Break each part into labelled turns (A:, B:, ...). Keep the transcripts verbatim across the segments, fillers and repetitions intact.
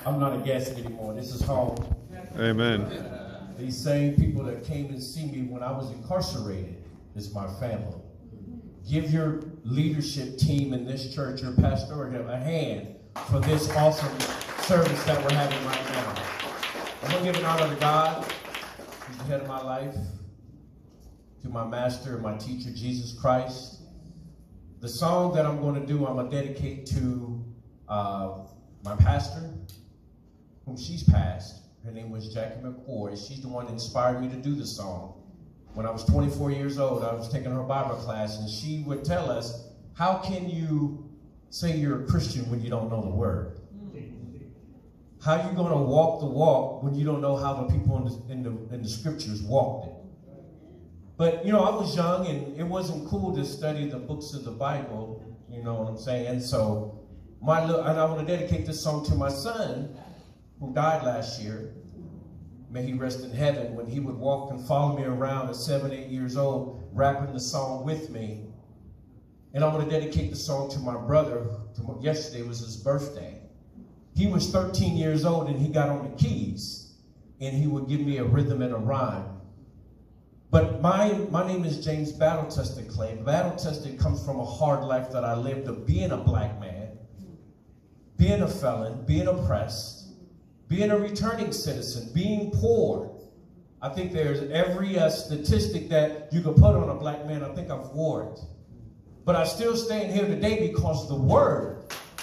A: I'm not a guest anymore. This is home.
B: Amen.
A: These same people that came and see me when I was incarcerated is my family. Give your leadership team in this church, your pastor, a hand for this awesome service that we're having right now. I'm going to give an honor to God, who's the head of my life, to my master and my teacher, Jesus Christ. The song that I'm going to do, I'm going to dedicate to uh, my pastor, whom she's passed. Her name was Jackie McCoy. She's the one that inspired me to do the song. When I was twenty-four years old, I was taking her Bible class, and she would tell us, how can you say you're a Christian when you don't know the word? How are you going to walk the walk when you don't know how the people in the, in the, in the scriptures walked it? But, you know, I was young, and it wasn't cool to study the books of the Bible, you know what I'm saying? So, my little, and I want to dedicate this song to my son, who died last year. May he rest in heaven. When he would walk and follow me around at seven, eight years old, rapping the song with me. And I want to dedicate the song to my brother. To, yesterday was his birthday. He was thirteen years old, and he got on the keys, and he would give me a rhythm and a rhyme. But my, my name is James Battle Tested Clay. Battle Tested comes from a hard life that I lived of being a black man, being a felon, being oppressed, being a returning citizen, being poor. I think there's every uh, statistic that you could put on a black man. I think I've wore it. But I still stand here today because of the word.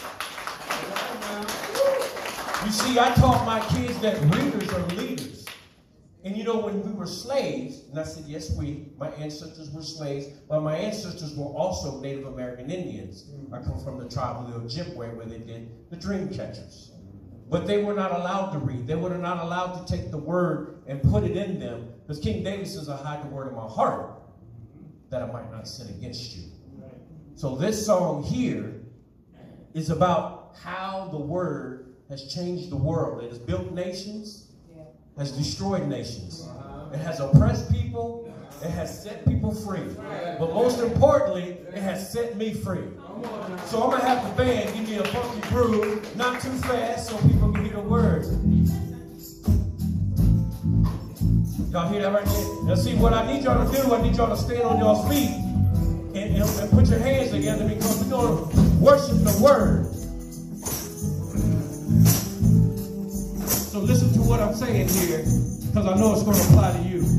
A: You see, I taught my kids that readers are leaders. And you know, when we were slaves, and I said, yes, we, my ancestors were slaves, but my ancestors were also Native American Indians. I come from the tribe of the Ojibwe, where they did the dream catchers. But they were not allowed to read. They were not allowed to take the word and put it in them. Because King David says, I hide the word in my heart that I might not sin against you. So this song here is about how the word has changed the world. It has built nations, has destroyed nations. It has oppressed people. It has set people free. But most importantly, it has set me free. So I'm going to have the band give me a funky groove, not too fast so people can hear the words. Y'all hear that right there? Now see, what I need y'all to do, I need y'all to stand on y'all feet and, and, and put your hands together, because we're going to worship the word. So listen to what I'm saying here, because I know it's going to apply to you.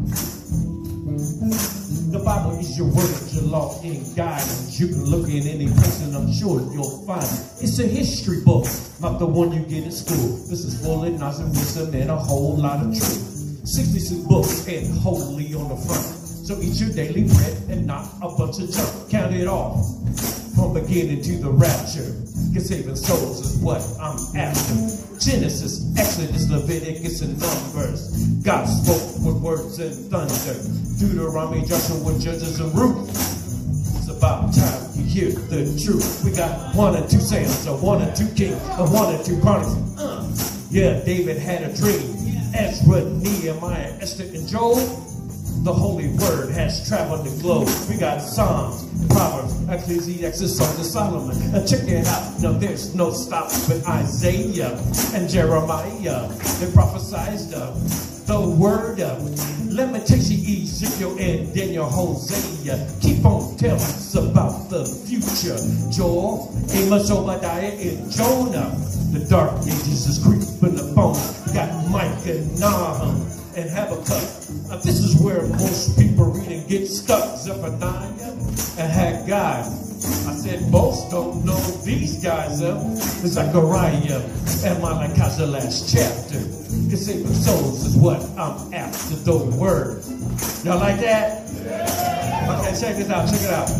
A: The Bible is your word, your law and guidance. You can look in any place and I'm sure you'll find it. It's a history book, not the one you get at school. This is full of knowledge and wisdom and a whole lot of truth. sixty-six books and holy on the front. So eat your daily bread and not a bunch of junk. Count it off from beginning to the rapture. Cause saving souls is what I'm after. Genesis, Exodus, Leviticus, and Numbers. God spoke with words and thunder. Deuteronomy, Joshua, Judges, and Ruth. It's about time you hear the truth. We got one and two Samuels, a one and two Kings, a one and two Chronicles. Uh, yeah, David had a dream. Ezra, Nehemiah, Esther, and Job. The holy word has traveled the globe. We got Psalms, Proverbs, Ecclesiastes, Songs of Solomon. Now check it out. Now there's no stop with Isaiah and Jeremiah. They prophesied uh, the word of Lamentation, Ezekiel, and Daniel, Hosea. Keep on telling us about the future. Joel, Amos, Obadiah, and Jonah. The dark ages is creeping upon. Got Micah, Nahum, and Habakkuk. Now this is where most people read and get stuck. Zephaniah and Haggai. I said most don't know these guys up. Zechariah and Malachi's the last chapter. Cause saving souls is what I'm after, the word. Y'all like that? Yeah. Okay, check this out, check it out.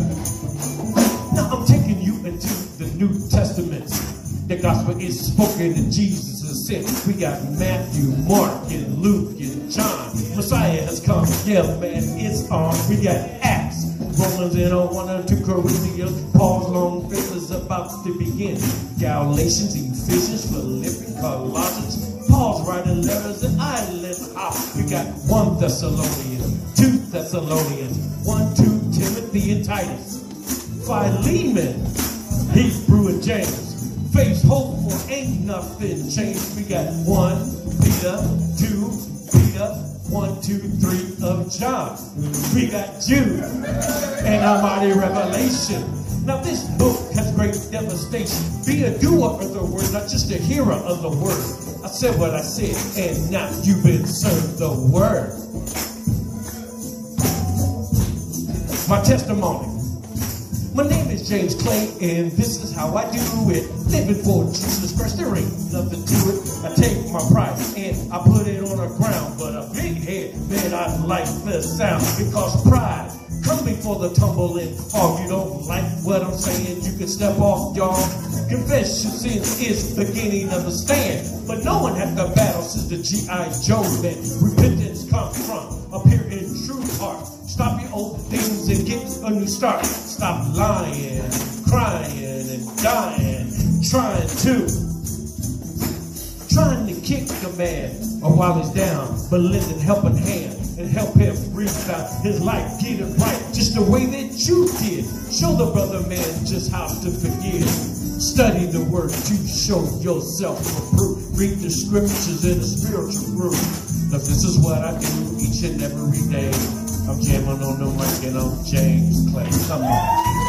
A: Now I'm taking you into the New Testament. The gospel is spoken and Jesus is sent. We got Matthew, Mark, and Luke, and John. Messiah has come. Yeah, man, it's on. We got Acts, Romans, and on one and two Corinthians. Paul's long faith is about to begin. Galatians, Ephesians, Philippians, Colossians. Paul's writing letters and islands. Ah, we got one Thessalonians, two Thessalonians, one, two Timothy and Titus, Philemon, Hebrew and James. face hopeful, ain't nothing changed. We got one Peter, two Peter, one, two, three of John. We got Jude and our mighty Revelation. Now this book has great devastation. Be a doer of the word, not just a hearer of the word. I said what I said, and now you've been served the word. My testimony. My name is James Clay, and this is how I do it. Living for Jesus Christ, there ain't nothing to it. I take my pride and I put it on the ground, but a big head, man, I like the sound. Because pride comes before the tumble and fall. You don't like what I'm saying, you can step off, y'all. Confess your sins is the beginning of the stand. But no one had the battle since the G I Joe that repentance comes from up here in true heart. Stop your old things and get a new start. Stop lying, crying, and dying, trying to, trying to kick the man or while he's down, but lend a helping hand and help him rebound his life, get it right, just the way that you did. Show the brother man just how to forgive. Study the word to show yourself approved. Read the scriptures in a spiritual groove. Cause this is what I do each and every day. I'm jamming on the mic and I'm James Clay. Come on.